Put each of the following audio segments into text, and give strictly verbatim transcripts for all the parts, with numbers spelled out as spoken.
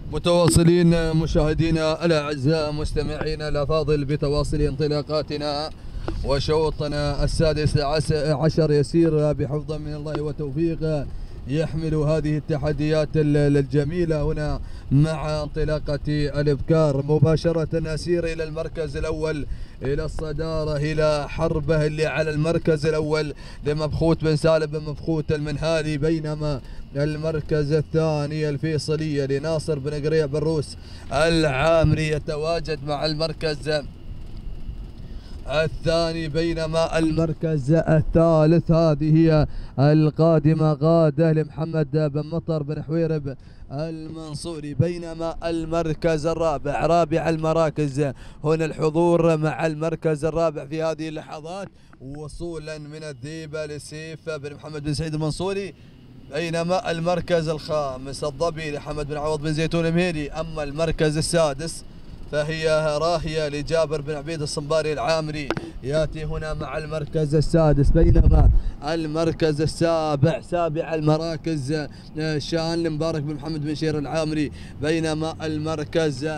متواصلين مشاهدينا الاعزاء مستمعينا الافاضل بتواصل انطلاقاتنا وشوطنا السادس عشر يسير بحفظ من الله وتوفيق، يحمل هذه التحديات الجميلة هنا مع انطلاقة الابكار. مباشرة نسير الى المركز الاول، الى الصدارة، الى حربه اللي على المركز الاول لمبخوت بن سالم بن مبخوت المنهالي، بينما المركز الثاني الفيصلية لناصر بن قريع بروس العامري يتواجد مع المركز الثاني، بينما المركز الثالث هذه هي القادمة غادة لمحمد بن مطر بن حويرب المنصوري، بينما المركز الرابع رابع المراكز هنا الحضور مع المركز الرابع في هذه اللحظات وصولا من الذيبة لسيف بن محمد بن سعيد المنصوري، بينما المركز الخامس الضبي لحمد بن عوض بن زيتون المهيري. أما المركز السادس فهي راهية لجابر بن عبيد الصنباري العامري ياتي هنا مع المركز السادس، بينما المركز السابع سابع المراكز شان لمبارك بن محمد بن شير العامري، بينما المركز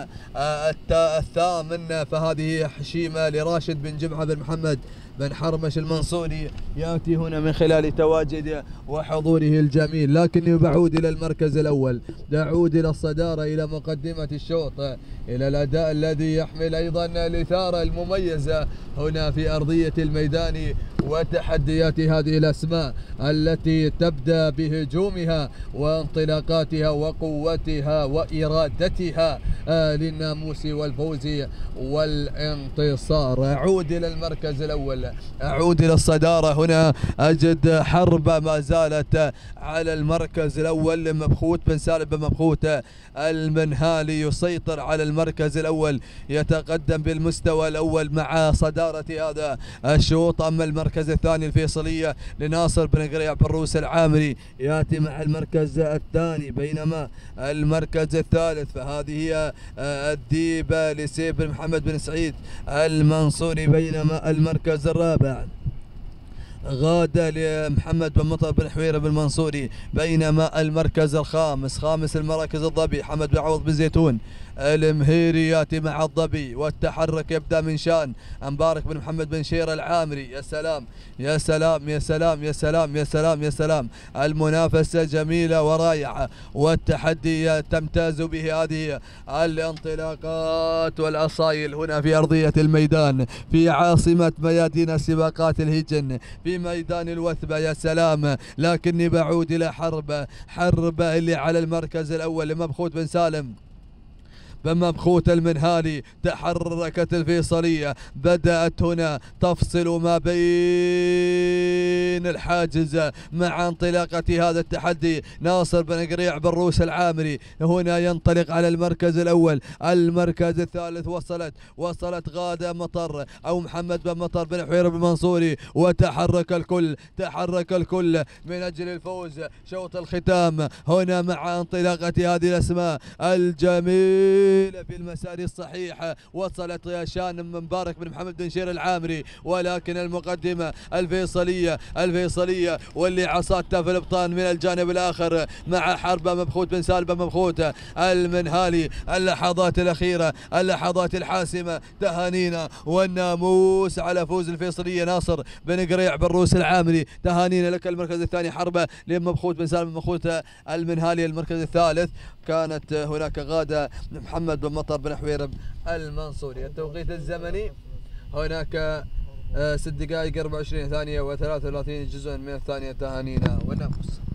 الثامن فهذه حشيمة لراشد بن جمعة بن محمد بن حرمش المنصوري ياتي هنا من خلال تواجد وحضوره الجميل. لكني بعود الى المركز الاول، اعود الى الصداره، الى مقدمه الشوط، الى الاداء الذي يحمل ايضا الاثاره المميزه هنا في ارضيه الميدان وتحديات هذه الاسماء التي تبدا بهجومها وانطلاقاتها وقوتها وارادتها للناموس والفوز والانتصار. اعود الى المركز الاول، اعود الى الصداره، هنا اجد حرب ما زالت على المركز الاول. مبخوت بن سالم بن مبخوت المنهالي يسيطر على المركز الاول، يتقدم بالمستوى الاول مع صداره هذا الشوط. اما المركز الثاني الفيصليه لناصر بن قريع بروس العامري ياتي مع المركز الثاني، بينما المركز الثالث فهذه هي الديبه لسيف بن محمد بن سعيد المنصوري، بينما المركز الرابع غادة لمحمد بن مطر بن حويرب المنصوري، بينما المركز الخامس خامس المراكز الضبي حمد بن عوض بن زيتون المهيري ياتي مع الضبي، والتحرك يبدا من شان مبارك بن محمد بن شير العامري. يا سلام يا سلام يا سلام يا سلام يا سلام يا سلام، المنافسه جميله ورائعه والتحدي تمتاز به هذه الانطلاقات والاصايل هنا في ارضيه الميدان، في عاصمه ميادين سباقات الهجن، في ميدان الوثبه. يا سلام، لكني بعود الى حرب حرب اللي على المركز الاول لمبخوت بن سالم بن مبخوت المنهالي. تحركت الفيصلية، بدأت هنا تفصل ما بين الحاجز مع انطلاقة هذا التحدي. ناصر بن قريع بروس العامري هنا ينطلق على المركز الأول. المركز الثالث وصلت وصلت غادة مطر أو محمد بن مطر بن حويرب المنصوري، وتحرك الكل تحرك الكل من أجل الفوز. شوط الختام هنا مع انطلاقة هذه الأسماء الجميل في المسار الصحيح. وصلت يا شان مبارك بن محمد بن شير العامري، ولكن المقدمة الفيصلية الفيصلية واللي عصاتها في الابطان من الجانب الاخر مع حرب مبخوت بن سالم بن مبخوت المنهالي. اللحظات الاخيرة اللحظات الحاسمة، تهانينا والناموس على فوز الفيصلية ناصر بن قريع بروس العامري. تهانينا لك. المركز الثاني حربة لمبخوت بن سالم بن مبخوت المنهالي. المركز الثالث كانت هناك غادة محمد بن مطر بن حويرب المنصوري. التوقيت الزمني هناك ست دقائق أربعة وعشرين ثانية وثلاثة وثلاثين جزءا من الثانية. تهانينا والناموس.